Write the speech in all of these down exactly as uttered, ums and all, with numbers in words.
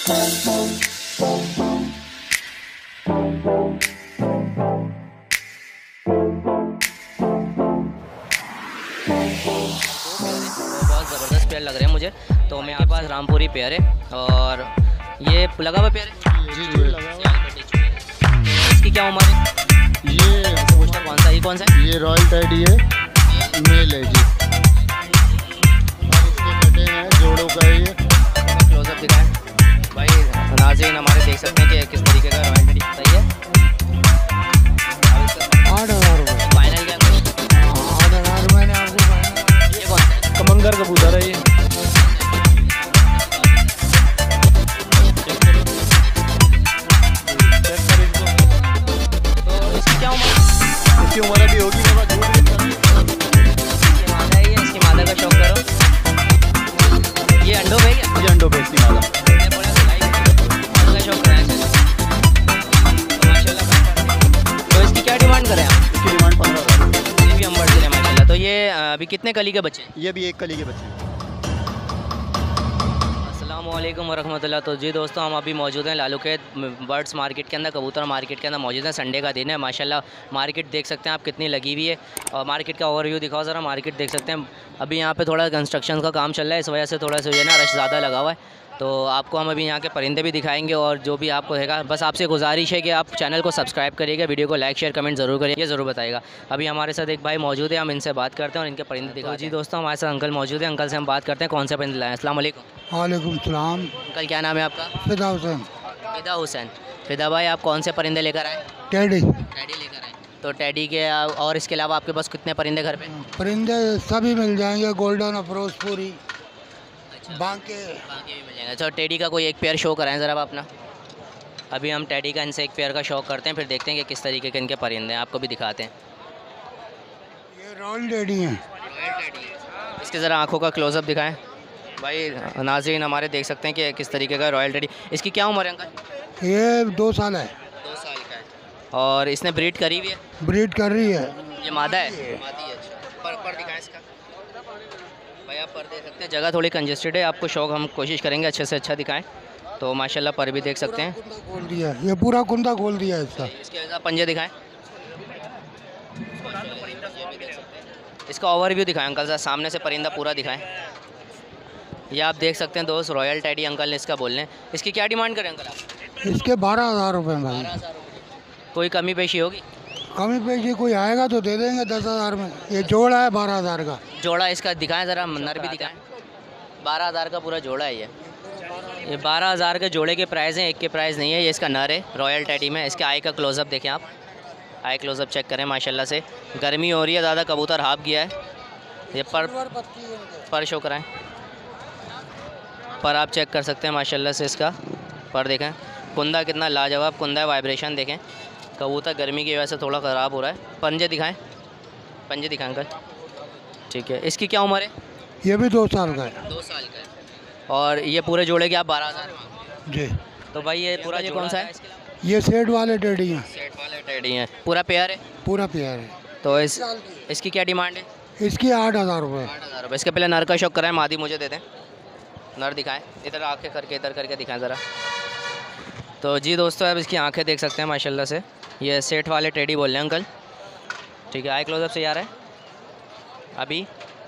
बहुत ज़बरदस्त पेयर लग रहे हैं मुझे। तो मेरे पास रामपुरी पेयर है और ये लगा हुआ पेयर है जी जी लगा हुआ। इसकी क्या उम्र है? ये पोस्टर कौन सा ये कौन सा है? ये रॉयल टैडी है, मेल है जी। और इसके कटे हैं जोड़ों का ये क्लोजअप दिखाएं भाई। नाज़रीन हमारे देख सकते हैं कि किस तरीके का रॉयल टैडी सही है। आठ हज़ार रुपये फाइनल क्या आठ हज़ार मैंने आपको फाइनल। ये कौन सा है? कमंगर कबूतर है ये। तो इसकी क्या उम्र है? इसकी उम्र अभी होगी मेरे पास झूठ नहीं इसकी मादा है ये, इसकी मादा का शौक करो। ये अंडों पे क्या? ये अंडों पे इसकी मादा। ये बड़ा सिलाई मादा का शौक कराया है माशाल्लाह। तो इसकी क्या डिमांड करें आप? इसकी डिमांड पंद्रह हज़ार। ये भी हम बढ़ रहे हैं माशाल्लाह। तो ये अभी कितने कली के बच्चे हैं? ये भी एक कली के बच्चे हैं। अस्सलामुअलैकुम वरहमतुल्लाह। तो जी दोस्तों हम अभी मौजूद हैं लालूखेत बर्ड्स मार्केट के अंदर, कबूतर मार्केट के अंदर मौजूद हैं। संडे का दिन है माशाल्लाह। मार्केट देख सकते हैं आप कितनी लगी हुई है और मार्केट का ओवरव्यू दिखाओ ज़रा। मार्केट देख सकते हैं अभी यहाँ पे थोड़ा कंस्ट्रक्शन का काम चल रहा है, इस वजह से थोड़ा सा ये ना रश ज़्यादा लगा हुआ है। तो आपको हम अभी यहाँ के परिंदे भी दिखाएंगे और जो भी आपको रहेगा। बस आपसे गुजारिश है कि आप चैनल को सब्सक्राइब करिएगा, वीडियो को लाइक शेयर कमेंट ज़रूर करिए, ये ज़रूर बताइएगा। अभी हमारे साथ एक भाई मौजूद है, हम इनसे बात करते हैं और इनके परिंदे दिखाते हैं। जी दोस्तों हमारे साथ अंकल मौजूद है, अंकल से हम बात करते हैं कौन से परिंदे लाए। अस्सलाम वालेकुम। वालेकुम सलाम। अंकल क्या नाम है आपका? फिदा हुसैन। फिदा हुसैन। फिदा भाई आप कौन से परिंदे लेकर आए? टैडी टैडी लेकर आए। तो टैडी के और इसके अलावा आपके पास कितने परिंदे घर पे? परिंदे सभी मिल जाएंगे, गोल्डन अफरोज पूरी बाकी। बाकी भी मिल जाएंगे। तो टैडी का कोई एक पेयर शो कराएं ज़रा आप अपना। अभी हम टैडी का इनसे एक पेयर का शौक करते हैं, फिर देखते हैं कि किस तरीके के इनके परिंदे हैं, आपको भी दिखाते हैं। ये रॉयल टैडी हैं। इसके ज़रा आँखों का क्लोज़अप दिखाएं भाई। नाज़रीन हमारे देख सकते हैं कि किस तरीके का रॉयल टैडी। इसकी क्या उम्र है अंकल? ये दो साल है। दो साल का है और इसने ब्रीड करी हुई है? ब्रीड कर रही है। ये मादा है? मादी है। अच्छा पर पर दिखाएं इसका भाई। आप पर देख सकते हैं, जगह थोड़ी कंजेस्टेड है, आपको शौक हम कोशिश करेंगे अच्छे से अच्छा दिखाएं। तो माशाल्लाह पर भी देख सकते हैं। खोल दिया, ये पूरा कुंदा खोल दिया है इसका। इसके साथ पंजे दिखाएं। इसका ओवरव्यू दिखाएं अंकल साहब, सामने से परिंदा पूरा दिखाएं। ये आप देख सकते हैं दोस्त, रॉयल टैडी अंकल ने इसका बोल रहे हैं। इसकी क्या डिमांड करें अंकल आप? इसके बारह हज़ार रुपये भाई। कोई कमी पेशी होगी? कमी पेशी कोई आएगा तो दे देंगे दस हज़ार में। ये जोड़ा है बारह हज़ार का। जोड़ा इसका दिखाएं ज़रा, नर भी दिखाएं। बारह हज़ार का पूरा जोड़ा है ये। ये बारह हज़ार के जोड़े के प्राइस हैं, एक के प्राइस नहीं है। ये इसका नर है रॉयल टैडी में। इसके आई का क्लोज़अप देखें आप, आई क्लोज़अप चेक करें माशाल्लाह से। गर्मी हो रही है ज़्यादा, कबूतर हाफ गया है। ये पर पर शो कराएं। पर आप चेक कर सकते हैं माशाल्लाह से इसका पर देखें। कुंदा कितना लाजवाब कुंदा है, वाइब्रेशन देखें। कबूतर गर्मी की वजह से थोड़ा ख़राब हो रहा है। पंजे दिखाएं, पंजे दिखाएं अंकल। ठीक है। इसकी क्या उम्र है? ये भी दो साल का है। दो साल का है और ये पूरे जोड़े के आप बारह हज़ार जी। तो भाई ये पूरा ये कौन सा है? ये सेट वाले टैडी हैं। सेट वाले टैडी हैं। पूरा पेयर है? पूरा पेयर है। तो इस इसकी क्या डिमांड है? इसकी आठ हज़ार रुपये। आठ हज़ार रुपये। इसके पहले नर का शौक कराएं, मादी मुझे दे दें। नर दिखाएं, इधर आँखें करके इधर करके दिखाएं ज़रा। तो जी दोस्तों अब इसकी आंखें देख सकते हैं माशाल्लाह से। ये सेठ वाले टैडी बोल रहे हैं अंकल। ठीक है। आई क्लोजअप से आ रहा है अभी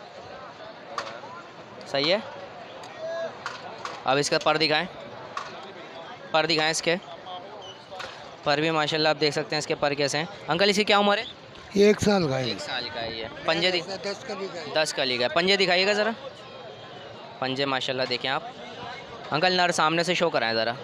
सही है। अब इसका पर दिखाएं, पर दिखाएं इसके पर भी माशाल्लाह आप देख सकते हैं इसके पर कैसे हैं। अंकल इसकी क्या उम्र है? एक साल का है। एक साल का है ये। पंजे दिख दस कली का है। दस कली का है। पंजे दिखाइएगा ज़रा। पंजे माशाल्लाह देखें आप। अंकल नर सामने से शो कराएं ज़रा।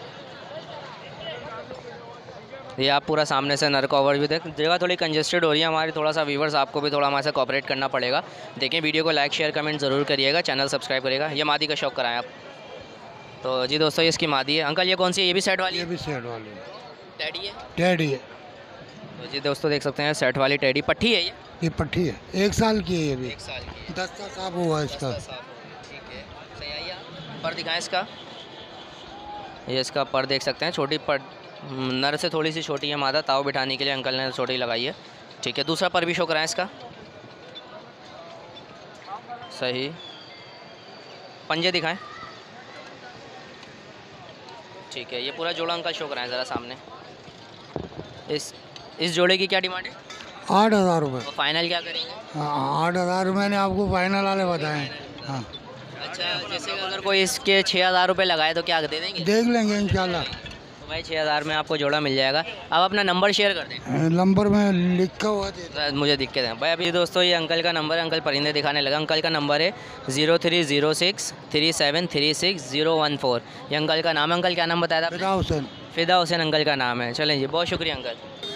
ये आप पूरा सामने से नर का ओवरव्यू देख। जगह थोड़ी कंजेस्टेड हो रही है हमारी, थोड़ा सा व्यूवर्स आपको भी थोड़ा हमारे साथ कोऑपरेट करना पड़ेगा। देखें वीडियो को लाइक शेयर कमेंट ज़रूर करिएगा, चैनल सब्सक्राइब करिएगा। ये मादी का शौक कराएं आप। तो जी दोस्तों ये इसकी मादी है। अंकल ये कौन सी है? ये भी सेट वाली ये है? भी सेट वाली टैडी है। टैडी है। तो जी दोस्तों देख सकते हैं सेट वाली टैडी। पट्टी है ये? ये पट्टी है, एक साल की है ये भी। एक साल की है। दस्ता साफ हुआ है इसका। ठीक है सही है। पर दिखाएं इसका। ये इसका पर देख सकते हैं, छोटी पर नर से थोड़ी सी छोटी है मादा, ताव बिठाने के लिए अंकल ने छोटी लगाई है। ठीक है। दूसरा पर भी शो कराएं इसका। सही। पंजे दिखाएं। ठीक है, ये पूरा जोड़ा अंकल शो कराएं ज़रा सामने। इस इस जोड़े की क्या डिमांड है? आठ हज़ार रुपये। तो फाइनल क्या करेंगे? हाँ, आठ हज़ार मैंने आपको फाइनल वाले बताए। हाँ, अच्छा, जैसे कि अगर कोई इसके छः हज़ार रुपये लगाए तो क्या दे देंगे? देख लेंगे इंशाल्लाह। तो भाई छः हज़ार में आपको जोड़ा मिल जाएगा। अब अपना नंबर शेयर कर दें। नंबर में लिखा हुआ दे। तो मुझे दिख के दें भाई। अभी दोस्तों ये अंकल का नंबर है, अंकल परिंदे दिखाने लगा। अंकल का नंबर है zero three zero six three seven three six zero one four. ये अंकल का नाम है। अंकल क्या नाम बताया था आपने? फिदा हुसैन। फिदा हुसैन अंकल का नाम है। चलें जी, बहुत शुक्रिया अंकल।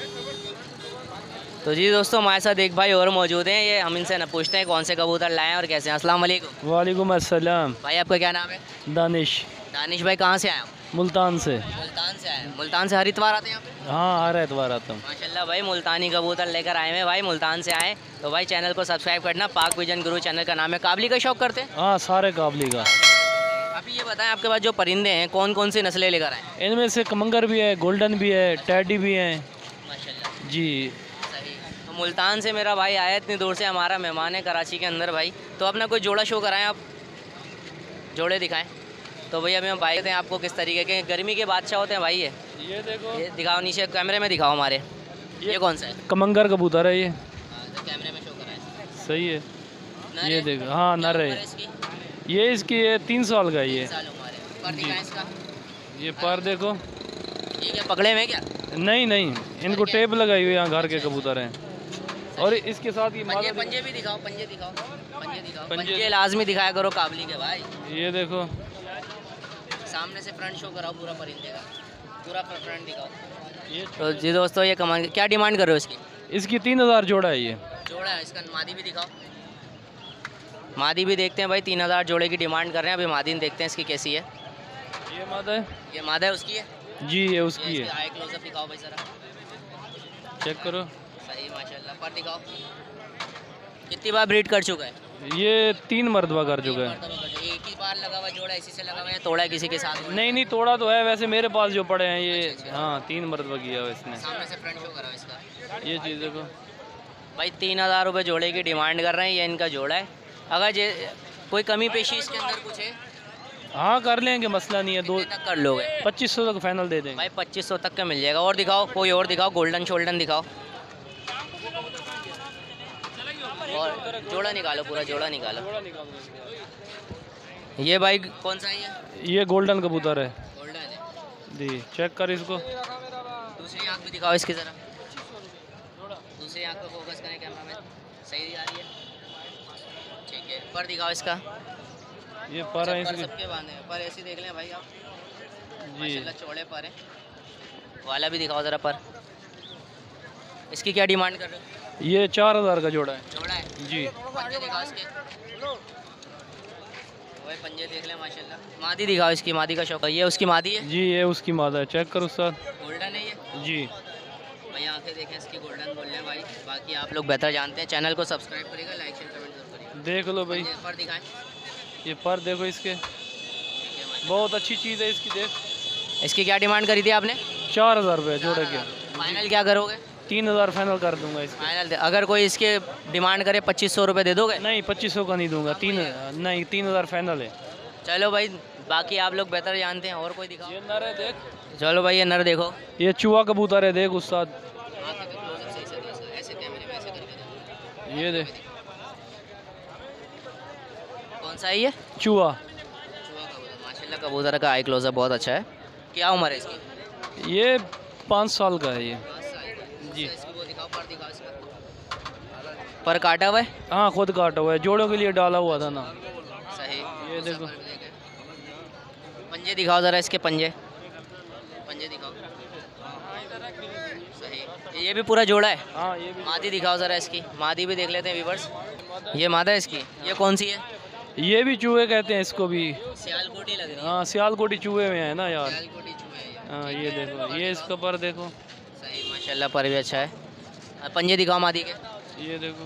तो जी दोस्तों, हमारे साथ एक भाई और मौजूद हैं। ये हम इनसे न पूछते हैं कौन से कबूतर लाए हैं और कैसे हैं। अस्सलाम वालेकुम। वालेकुम अस्सलाम। भाई आपका क्या नाम है? दानिश। दानिश भाई कहाँ से आए हो? मुल्तान से। मुल्तान से आए हैं। मुल्तान से हर इतवार आते हैं यहाँ पे? हाँ, हर एतवार आता हूँ। माशाल्लाह भाई, मुल्तानी कबूतर लेकर आए हैं भाई, मुल्तान से आए। तो भाई चैनल को सब्सक्राइब करना। पाक विजन गुरु चैनल का नाम है। काबली का शौक करते हैं? हाँ, सारे काबली का। अभी ये बताएं, आपके पास जो परिंदे हैं कौन कौन सी नस्लें लेकर आए हैं? इनमें से कमंगर भी है, गोल्डन भी है, टैडी भी है। माशाल्लाह, जी। सही। तो मुल्तान से मेरा भाई आया इतनी दूर से, हमारा मेहमान है कराची के अंदर भाई। तो अपना कोई जोड़ा शो कराएं आप, जोड़े दिखाएं। तो भैया अभी हम भाई थे आपको किस तरीके के गर्मी के बादशाह होते हैं भाई। ये ये देखो, ये दिखाओ, नीचे कैमरे में दिखाओ हमारे। ये कौन सा है? कमंगर कबूतर है ये। हाँ, तो कैमरे में शो कराएं। सही है। नर ये है? देखो, हाँ क्या नर उम्र है है। इसकी? ये इसकी ये तीन साल का है ये। साल उम्र है। पर दिखाएं इसका। ये पर देखो। ये क्या पकड़े हुए क्या? नहीं नहीं, इनको टेप लगाई हुई, यहाँ घर के कबूतर हैं। और इसके साथ ये पंजे मादा पंजे भी दिखाओ, पंजे दिखाओ, पंजे दिखाओ। पंजे- पंजे लाजमी दिखाया करो काबली के भाई। ये देखो। सामने से फ्रंट शो कराओ पूरा परिंदे का, पूरा फ्रंट दिखाओ। ये तो जी दोस्तों, ये कमान क्या डिमांड कर रहे हो इसकी? इसकी तीन हज़ार जोड़ा है ये। जोड़ा है इसका। मादी भी दिखाओ। मादी भी देखते हैं भाई। तीन हज़ार जोड़े की डिमांड कर रहे हैं। अभी मादी देखते हैं इसकी कैसी है। ये मादा है। ये मादा है उसकी है? जी, ये उसकी ये है। आई क्लोजअप दिखाओ भाई जरा। चेक करो। सही, माशाल्लाह। पर दिखाओ। कितनी बार ब्रीड कर चुका है? ये तीन मरतबा कर चुका है। मर्तबा कर चुका है। एक ही बार लगा हुआ जोड़ा इसी से लगा हुआ है, तोड़ा है किसी के साथ? नहीं नहीं, तोड़ा तो है वैसे मेरे पास जो पड़े हैं ये। अच्छा, अच्छा। हाँ, तीन मरतबा किया हुआ इसने। सामने से फ्रंट शो कराओ इसका। ये चीज़ देखो भाई तीन हज़ार रुपये जोड़े की डिमांड कर रहे हैं। ये इनका जोड़ा है। अगर जे कोई कमी पेशी इसके अंदर कुछ है? हाँ, कर लेंगे, मसला नहीं है। दो कितने तक कर लोगे? पच्चीस सौ तक फाइनल दे देंगे। भाई पच्चीस सौ तक का मिल जाएगा। और दिखाओ, कोई और दिखाओ, गोल्डन शोल्डन दिखाओ। और जोड़ा निकालो, पूरा जोड़ा निकालो। ये भाई कौन सा है ये? ये गोल्डन कबूतर है। गोल्डन है। जी, चेक कर इसको। दूसरी आँख भी दिखाओ इसकी ज़रा। दूसरी आँख को फोकस करें कैमरा में। सही आ रही है? ठीक है। पर दिखाओ इसका। ये पर है पर इसके। सबके बांधे हैं। पर ऐसे देख लें भाई आप। जी, माशाल्लाह चौड़े पर हैं। वाला भी दिखाओ ज़रा पर। इसकी क्या डिमांड कर रहे हो? ये चार हज़ार का जोड़ा है। जोड़ा है? जी। पंजे दिखाओ इसके। भाई पंजे देख लें माशाल्लाह। मादी दिखाओ इसकी। मादी का शौक है। ये उसकी मादी है? जी, ये उसकी मादा है। चेक करो सर। गोल्डन है ये? जी। भाई आंखें देखें इसकी, गोल्डन बोल रहे हैं भाई। बाकी आप लोग बेहतर जानते हैं। चैनल को सब्सक्राइब करिएगा, लाइक शेयर कमेंट जरूर करिएगा। देख लो भाई। पंजे पर दिखाएं। ये पर देखो इसके। ठीक है माशाल्लाह। बहुत अच्छी चीज़ है इसकी। देख, इसकी क्या डिमांड करी थी आपने? चार हज़ार रुपये जोड़े के। फाइनल क्या करोगे? तीन हज़ार फाइनल कर दूंगा इसके। फाइनल दे। अगर कोई इसके डिमांड करे पच्चीस सौ रुपये दे दोगे? नहीं, पच्चीस सौ का नहीं दूंगा। तीन नहीं, तीन हज़ार फाइनल है। चलो भाई, बाकी आप लोग बेहतर जानते हैं। और कोई दिखाओ। ये नर है, देख। चलो भाई, ये नर देखो। ये चूहा कबूतर है, देख उस्ताद। आंखें का क्लोजअप सही से दो, ऐसे कैमरे में ऐसे करके दो। ये देख, कौन सा है ये? चूहा। चूहा कबूतर। माशाल्लाह कबूतर का आई क्लोजअप बहुत अच्छा है। क्या उम्र है इसकी? ये पाँच साल का है ये। पाँच साल। जी। इसकी वो दिखाओ, पर दिखाओ इसका। पर काटा हुआ है? हाँ, खुद काटा हुआ है। जोड़ों के लिए डाला हुआ था ना। सही। ये देखो। पंजे दिखाओ ज़रा इसके। पंजे पंजे दिखाओ। सही। ये भी पूरा जोड़ा है? हाँ, ये भी। मादी दिखाओ ज़रा इसकी। मादी भी देख लेते हैं व्यूवर्स। ये मादा है इसकी। ये कौन सी है? ये भी चूहे कहते हैं इसको भी। सियालकोटी लग रही है। हाँ, सियालकोटी चूहे में है ना यार। सियालकोटी चूहे है ये। हाँ, ये देखो, ये इसका पर देखो। सही, माशाल्लाह पर भी अच्छा है। और पंजे दिखाओ मादी के। ये देखो।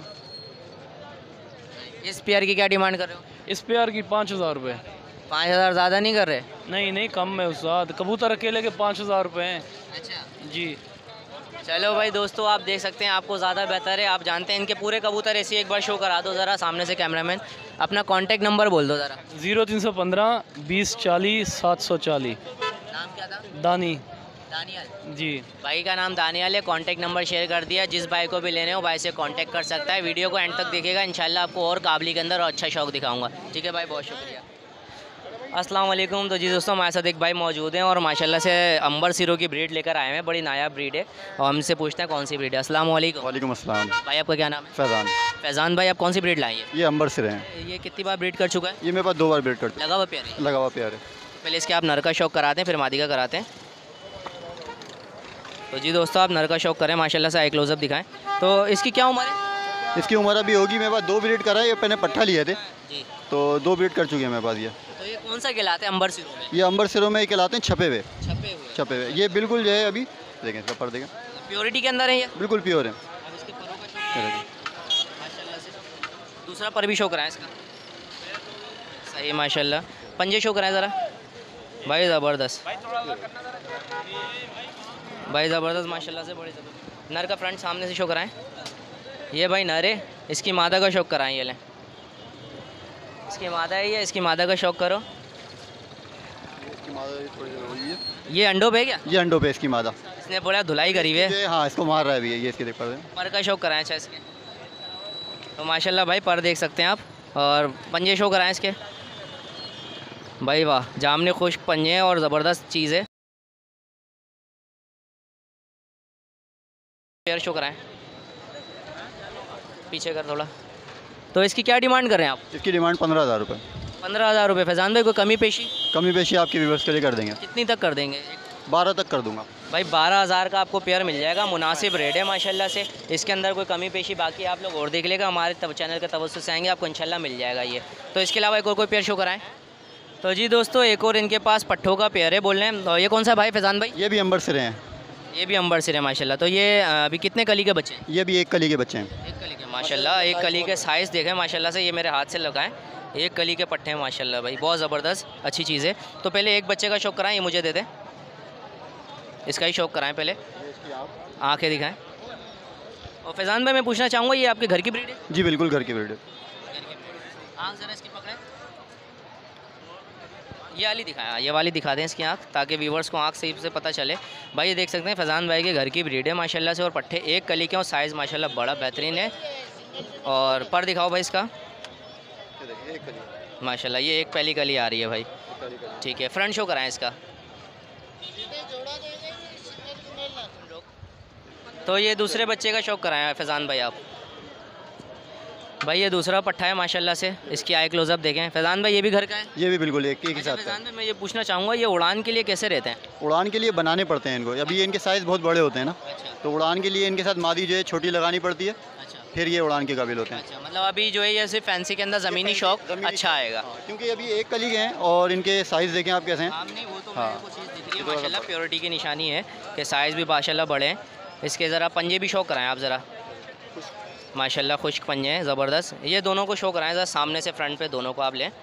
इस पेयर की क्या डिमांड कर रहे हो? इस पेयर की पाँच हज़ार रुपये। पाँच हज़ार ज़्यादा नहीं कर रहे? नहीं नहीं, कम है उस्ताद। कबूतर अकेले के पाँच हज़ार रुपये हैं। अच्छा। जी। चलो भाई दोस्तों, आप देख सकते हैं, आपको ज़्यादा बेहतर है, आप जानते हैं इनके पूरे कबूतर। ऐसे एक बार शो करा दो ज़रा सामने से कैमरामैन। अपना कांटेक्ट नंबर बोल दो ज़रा। ज़ीरो तीन सौ पंद्रह बीस चालीस सात सौ चालीस। नाम क्या था? दानी दानियाल जी। भाई का नाम दानियाल है। कांटेक्ट नंबर शेयर कर दिया, जिस भाई को भी लेने हो भाई से कांटेक्ट कर सकता है। वीडियो को एंड तक देखिएगा, इंशाल्लाह आपको और काबली के अंदर और अच्छा शौक दिखाऊंगा। ठीक है भाई, बहुत शुक्रिया। अस्सलाम वालेकुम। तो जी दोस्तों, हमारे साथ एक भाई मौजूद हैं और माशाल्लाह से अंबर सिरों की ब्रीड लेकर आए हैं। बड़ी नायाब ब्रीड है और हमसे पूछते हैं कौन सी ब्रीड है। अस्सलाम वालेकुम। वालेकुम अस्सलाम। भाई आपका क्या नाम है? फैज़ान। फैज़ान भाई, आप कौन सी ब्रीड लाई है? ये अंबर सिरे हैं। ये कितनी बार ब्रीड कर चुका है? ये मेरे पास दो बार ब्रीड करते लगा हुआ प्यारे? हैं। लगा हुआ प्यार है। पहले इसके आप नर का शौक कराते हैं, फिर मादी का कराते हैं। तो जी दोस्तों, आप नर का शौक करें, माशाल्लाह से आई क्लोजअप दिखाएं। तो इसकी क्या उम्र है? इसकी उम्र अभी होगी, मेरे पास दो ब्रीड करा है। ये पहले पट्ठा लिए थे जी। तो दो ब्रीड कर चुके हैं मेरे पास। ये तो ये कौन सा कहलाते हैं अंबर सिरों में? ये अंबर सिरों में ही कहलाते हैं, छपे हुए। छपे हुए छपे हुए ये बिल्कुल जो है अभी देखें इसका पर देखें, प्योरिटी के अंदर है ये? बिल्कुल प्योर है। अब इसके परों का शौक ये देखिए। माशाल्लाह से। दूसरा पर भी शो कराएं इसका। सही माशाल्लाह। पंजे शो कराएं ज़रा भाई, ज़बरदस्त भाई, ज़बरदस्त माशाल्लाह से, बड़ी ज़बरदस्त। नर का फ्रंट सामने से शो कराएं। ये भाई नर है, इसकी मादा का शौक कराएं। ये लें, इसकी मादा है ये, इसकी मादा का शौक करो। इसकी मादा थोड़ी देर हुई है। ये अंडों पे है क्या? ये अंडों पे इसकी मादा। इसने बोला धुलाई करी हुई है। ये हाँ, इसको मार रहा है अभी। ये इसके देख पर दें। पर का शौक कराएं अच्छा इसके। तो माशाल्लाह भाई, पर देख सकते हैं आप। और पंजे शो कराएं इसके। भाई वाह, जामने खुश्क पंजे हैं और ज़बरदस्त चीज़ है। पेयर शो कराएं, पीछे कर थोड़ा। तो इसकी क्या डिमांड कर रहे हैं आप? इसकी डिमांड पंद्रह हज़ार रुपये। पंद्रह हज़ार रुपये। फैज़ान भाई, कोई कमी पेशी? कमी पेशी आपके व्यूवर्स के लिए कर देंगे। कितनी तक कर देंगे? बारह तक कर दूंगा भाई बारह हज़ार का आपको पेयर मिल जाएगा, मुनासिब रेट है माशाल्लाह से। इसके अंदर कोई कमी पेशी बाकी आप लोग और देख लेगा, हमारे तब चैनल के तवज्जुह से आएंगे, आपको इंशाल्लाह मिल जाएगा ये। तो इसके अलावा एक और कोई पेयर शो कराएं। तो जी दोस्तों, एक और इनके पास पट्ठों का पेयर है बोल रहे हैं। और ये कौन सा भाई फैज़ान भाई? ये भी अंबर सिरे हैं। ये भी अंबर सिर है माशाल्लाह। तो ये अभी कितने कली के बच्चे हैं? ये भी एक कली के बच्चे हैं। एक कली के माशाल्लाह। एक कली के साइज़ देखें माशाल्लाह से, ये मेरे हाथ से लगाएं। एक कली के पट्टे हैं माशाल्लाह भाई, बहुत ज़बरदस्त अच्छी चीज़ है। तो पहले एक बच्चे का शौक कराएं, ये मुझे दे दें। इसका ही शौक कराएं पहले, आँखें दिखाएं। और फैज़ान भाई, मैं पूछना चाहूँगा, ये आपके घर की ब्रीड है? जी बिल्कुल घर की ब्रीड है। आँख ज़रा इसकी पकड़ें, ये वाली दिखाएं, ये वाली दिखा दें इसकी आँख, ताकि व्यूवर्स को आँख से से पता चले। भाई ये देख सकते हैं फैज़ान भाई के घर की ब्रीड है माशाल्लाह से। और पट्टे एक कली के और साइज़ माशाल्लाह बड़ा बेहतरीन है। और पर दिखाओ भाई इसका माशाल्लाह, ये एक पहली कली आ रही है भाई। ठीक है, फ्रंट शो कराएं इसका। तो ये दूसरे बच्चे का शौक कराएं फैज़ान भाई आप। भाई ये दूसरा पट्ठा है माशाल्लाह से, इसकी आई क्लोजअप देखें। फैज़ान भाई, ये भी घर का है? ये भी बिल्कुल एक एक ही साथ का है। फैज़ान भाई, मैं ये पूछना चाहूँगा, ये उड़ान के लिए कैसे रहते हैं? उड़ान के लिए बनाने पड़ते हैं इनको। अभी इनके साइज़ बहुत बड़े होते हैं ना, अच्छा तो उड़ान के लिए इनके साथ मादी जो है छोटी लगानी पड़ती है, अच्छा फिर ये उड़ान के काबिल होते हैं। अच्छा, मतलब अभी जो है ये सिर्फ फैंसी के अंदर ज़मीनी शौक अच्छा आएगा। हाँ, क्योंकि अभी एक कली के हैं और इनके साइज़ देखें आप कैसे हैं। हाँ नहीं, वो तो हाँ। मेरे को चीज़ दिख रही है माशाल्लाह, प्योरिटी की निशानी है कि साइज़ भी माशाल्लाह बड़े हैं। इसके ज़रा पंजे भी शो कराएं आप ज़रा, माशाल्लाह खुश्क पंजे हैं ज़बरदस्त। ये दोनों को शो कराएं ज़रा, सामने से फ्रंट पे दोनों को आप लें।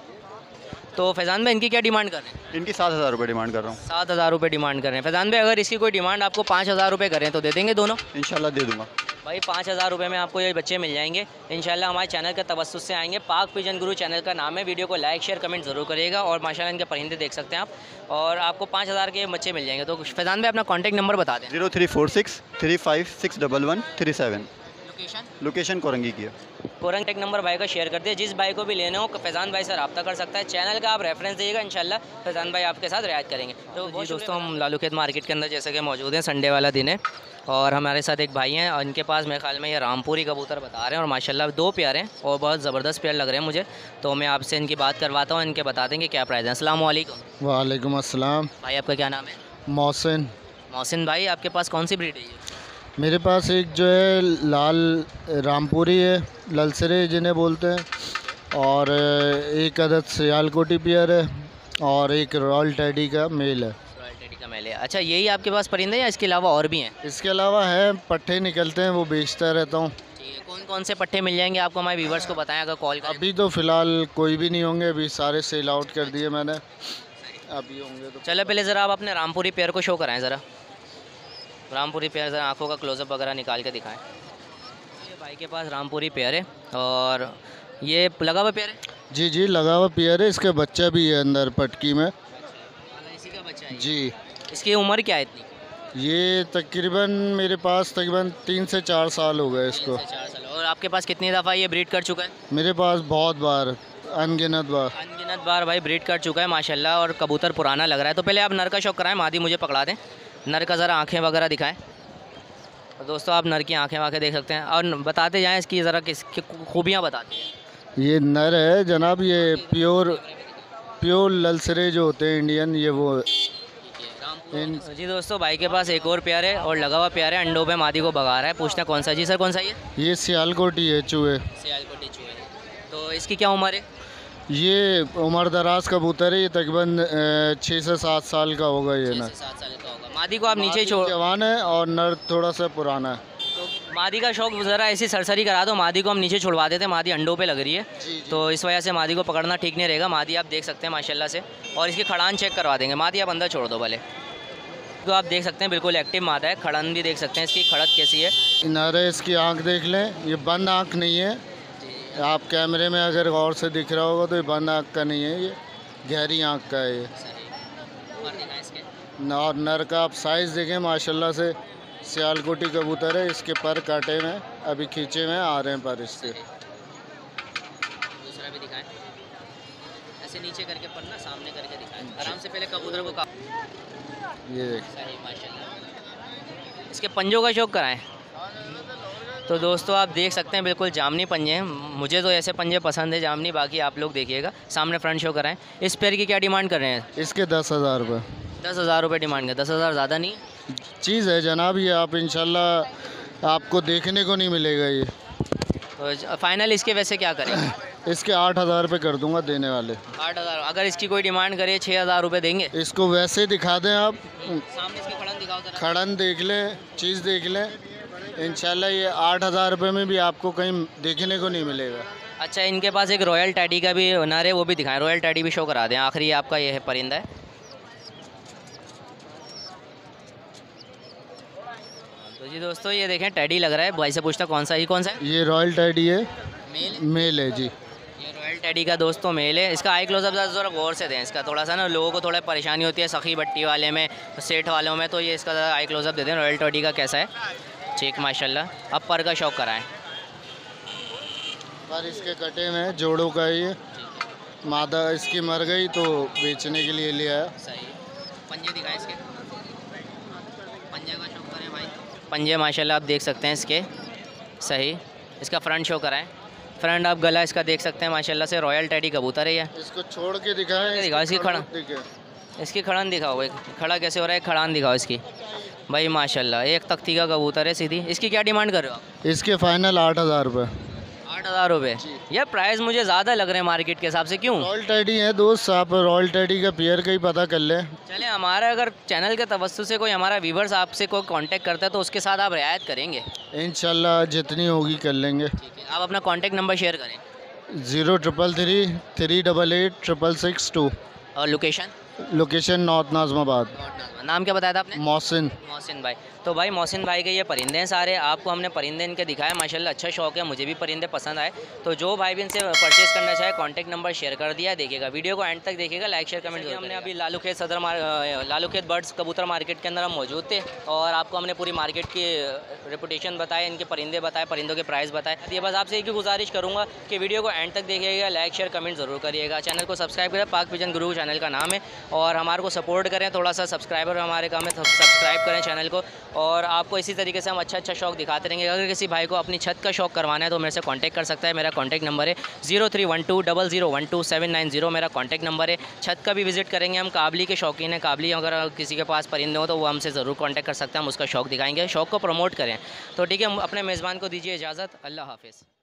तो फैज़ान भाई, इनकी क्या डिमांड कर रहे हैं? इनकी सात हज़ार रुपये डिमांड कर रहा हूँ। सात हज़ार रुपये डिमांड कर रहे हैं फैज़ान भाई। अगर इसकी कोई डिमांड आपको पाँच हज़ार रुपये करें तो दे देंगे दोनों? इंशाल्लाह दे दूँगा भाई। पाँच हज़ार रुपये में आपको ये बच्चे मिल जाएंगे इंशाल्लाह। हमारे चैनल के तवज्जुह से आएंगे। पाक पिजन गुरु चैनल का नाम है। वीडियो को लाइक शेयर कमेंट ज़रूर करिएगा। और माशाल्लाह इनके परिंदे देख सकते हैं आप, और आपको पाँच हज़ार के बच्चे मिल जाएंगे। तो फैज़ान भाई, अपना कॉन्टैक्ट नंबर बता दें। Zero three four six three five six double one three seven. Location? Location Korangi की है। कॉन्टैक्ट नंबर भाई का शेयर कर दिए। जिस भाई को भी लेना हो फैज़ान भाई से रब्ता कर सकता है। चैनल का आप रेफरेंस दीजिएगा, इंशाल्लाह फैज़ान भाई आपके साथ रियायत करेंगे। तो जी दोस्तों, हम लालू खेत मार्केट के अंदर जैसे कि मौजूद हैं, संडे वाला दिन है और हमारे साथ एक भाई हैं और इनके पास मेरे ख्याल में ये रामपुरी कबूतर बता रहे हैं। और माशाल्लाह दो प्यारे हैं और बहुत ज़बरदस्त पेयर लग रहे हैं मुझे। तो मैं आपसे इनकी बात करवाता हूँ, इनके बता देंगे क्या प्राइस है। अस्सलाम वालेकुम। वालेकुम अस्सलाम। भाई आपका क्या नाम है? मोहसिन। मोहसिन भाई, आपके पास कौन सी ब्रीड है ये? मेरे पास एक जो है लाल रामपुरी है, ललसरे जिन्हें बोलते हैं, और एक अदद सियालकोटी पियर है, और एक रॉयल टैडी का मेल है। रॉयल टैडी का मेल है। अच्छा, यही आपके पास परिंदे या इसके अलावा और भी हैं? इसके अलावा है, पट्टे निकलते हैं, वो बेचता रहता हूँ। ठीक है, कौन कौन से पट्टे मिल जाएंगे आपको? हमारे व्यूवर्स को बताएं अगर कॉल करें। अभी तो फ़िलहाल कोई भी नहीं होंगे, अभी सारे सेल आउट कर दिए मैंने। अभी होंगे तो चलो पहले ज़रा आप अपने रामपुरी पेयर को शो कराएं ज़रा। रामपुरी पेयर ज़रा आँखों का क्लोजअप वगैरह निकाल के दिखाएं। ये भाई के पास रामपुरी पेयर है और ये लगा हुआ पेयर है? जी जी लगा हुआ पेयर है। इसका बच्चा भी है अंदर पटकी में। इसी का बच्चा है हैं ये? जी। इसकी उम्र क्या है इतनी? ये तकरीबन मेरे पास तकरीबन तीन से चार साल हो गए इसको। तीन से चार साल। और आपके पास कितनी दफ़ा ये ब्रीड कर चुका है? मेरे पास बहुत बार, अनगिनत बार। अनगिनत बार भाई ब्रीड कर चुका है माशाल्लाह। और कबूतर पुराना लग रहा है। तो पहले आप नर का शौक कराएं, मादी मुझे पकड़ा दें। नर का ज़रा आँखें वगैरह दिखाएं। तो दोस्तों आप नर की आँखें वाँखें देख सकते हैं। और बताते जाएँ इसकी ज़रा किसकी खूबियाँ बताते हैं। ये नर है जनाब, ये प्योर प्योर ललसरे जो होते हैं इंडियन, ये वो इन जी दोस्तों भाई के पास एक और प्यार है और लगा हुआ प्यार है, अंडों पे मादी को भगा रहा है। पूछना कौन सा? जी सर कौन सा ये? ये सियालकोटी है, चूहे। सियालकोटी चूहे। तो इसकी क्या उम्र है? ये उम्र दराज कबूतर है, ये तकरीबन छः से सात साल का होगा ये छः नर। से सात साल का होगा। मादी को आप नीचे छोड़, जवान है और नर थोड़ा सा पुराना है। तो मादी का शौक ज़रा ऐसी सरसरी करा दो, मादी को हम नीचे छुड़वा देते हैं। मादी अंडों पे लग रही है जी, जी। तो इस वजह से मादी को पकड़ना ठीक नहीं रहेगा। मादी आप देख सकते हैं माशाल्लाह से। और इसकी खड़ान चेक करवा देंगे। मादी आप अंदर छोड़ दो भले। तो आप देख सकते हैं बिल्कुल एक्टिव मादा है। खड़न भी देख सकते हैं इसकी, खड़क कैसी है। नर है, इसकी आँख देख लें, ये बंद आँख नहीं है। आप कैमरे में अगर गौर से दिख रहा होगा तो ये बंद आँख का नहीं है, ये गहरी आँख का है ये। और नर का आप साइज़ देखें माशाल्लाह से, सियालकोटी कबूतर है। इसके पर काटे हुए हैं, अभी खींचे हुए आ रहे हैं पर इसके। दूसरा भी दिखाएं, ऐसे नीचे करके पर ना सामने करके दिखाएं आराम से। पहले कबूतर को ये देख, सही माशाल्लाह। इसके पंजों का शौक कराएं। तो दोस्तों आप देख सकते हैं बिल्कुल जामनी पंजे हैं। मुझे तो ऐसे पंजे पसंद है जामनी, बाकी आप लोग देखिएगा। सामने फ्रंट शो कराएं। इस पेयर की क्या डिमांड कर रहे हैं? इसके दस हज़ार रुपये। दस हज़ार रुपये डिमांड कर। दस हज़ार ज़्यादा नहीं? चीज़ है जनाब, ये आप इंशाल्लाह आपको देखने को नहीं मिलेगा ये। तो फाइनल इसके वैसे क्या करें? इसके आठ हज़ार रुपये कर दूंगा देने वाले। आठ हज़ार। अगर इसकी कोई डिमांड करे छः हज़ार रुपये देंगे? इसको वैसे दिखा दें आप, सामने इसकी खड़न दिखाओ जरा। खड़न देख लें, चीज़ देख लें, इंशाल्लाह ये आठ हज़ार रुपये में भी आपको कहीं देखने को नहीं मिलेगा। अच्छा, इनके पास एक रॉयल टैडी का भी नर है, वो भी दिखाएं। रॉयल टैडी भी शो करा दें। आखिरी आपका ये है परिंदा है। तो जी दोस्तों ये देखें टैडी लग रहा है। भाई से पूछता कौन सा, ये कौन सा है? ये रॉयल टैडी है, मेल है? मेल है जी। ये रॉयल टैडी का दोस्तों मेल है। इसका आई क्लोजअप ज़रा गौर से दें। इसका थोड़ा सा ना लोगों को थोड़ा परेशानी होती है सखी बट्टी वाले में, सेठ वालों में, तो ये इसका ज़रा आई क्लोजअप दे दें। रॉयल टैडी का कैसा है चेक माशाल्लाह। अब पर का शौक कराएं। पर इसके कटे में जोड़ों का ये मादा इसकी मर गई तो बेचने के लिए लिया है। सही। पंजे दिखाएं इसके, पंजे का शौक करें भाई। पंजे माशाल्लाह आप देख सकते हैं इसके। सही। इसका फ्रंट शो कराएं। फ्रंट आप गला इसका देख सकते हैं माशाल्लाह से। रॉयल टैडी कबूतर है ये। इसको छोड़ के दिखाएं, दिखाओ इसकी खड़ा, दिखे। इसकी खड़न दिखाओ। एक खड़ा कैसे हो रहा है, खड़ान दिखाओ इसकी भाई माशाल्लाह। एक तख्ती का कबूतर है सीधी। इसकी क्या डिमांड कर रहे हो आप? इसके फाइनल आठ हज़ार रुपये। आठ हज़ार रुपये? यार प्राइस मुझे ज़्यादा लग रहे हैं मार्केट के हिसाब से। क्यों? रॉयल टैडी है दोस्त, आप रॉयल टैडी का पेयर का ही पता कर लें। चले, हमारा अगर चैनल के तवज्जो से कोई हमारा व्यूवर्स आपसे कोई कांटेक्ट करता है तो उसके साथ आप रियायत करेंगे? इंशाल्लाह जितनी होगी कर लेंगे। ठीक है, आप अपना कांटेक्ट नंबर शेयर करें। Zero triple three three double eight triple six two. और लोकेशन? Location north Nazimabad. नाम क्या बताया था आपने? मोहसिन। मोहसिन भाई। तो भाई मोहसिन भाई के ये परिंदे हैं सारे। आपको हमने परिंदे इनके दिखाए माशाल्लाह। अच्छा शौक है, मुझे भी परिंदे पसंद आए। तो जो भाई भी इनसे परचेज़ करना चाहे कॉन्टैक्ट नंबर शेयर कर दिया। देखिएगा वीडियो को एंड तक देखिएगा, लाइक शेयर कमेंट जरूर। हमने अभी लालू खेत सदर मार लालू खेत बर्ड्स कबूतर मार्केट के अंदर हम मौजूद थे और आपको हमने पूरी मार्केट की रेपुटेशन बताए, इनके परिंदे बताए, परिंदों के प्राइस बताए। ये बस आपसे एक ही गुजारिश करूँगा कि वीडियो को एंड तक देखिएगा, लाइक शेयर कमेंट ज़रूर करिएगा। चैनल को सब्सक्राइब करें, पाक पिजन गुरु चैनल का नाम है। और हमारे को सपोर्ट करें, थोड़ा सा सब्सक्राइबर हमारे काम है, सब्सक्राइब करें चैनल को। और आपको इसी तरीके से हम अच्छा अच्छा शौक दिखाते रहेंगे। अगर किसी भाई को अपनी छत का शौक करवाना है तो मेरे से कांटेक्ट कर सकता है। मेरा कांटेक्ट नंबर है zero three one two double zero one two seven nine zero मेरा कांटेक्ट नंबर है। छत का भी विजिट करेंगे हम। काबली के शौकीन है, काबली अगर किसी के पास परिंदे हो तो वो हमसे ज़रूर कांटेक्ट कर सकते हैं। हम उसका शौक दिखाएंगे, शौक को प्रमोट करें। तो ठीक है, अपने मेज़बान को दीजिए इजाज़त। अल्लाह हाफिज़।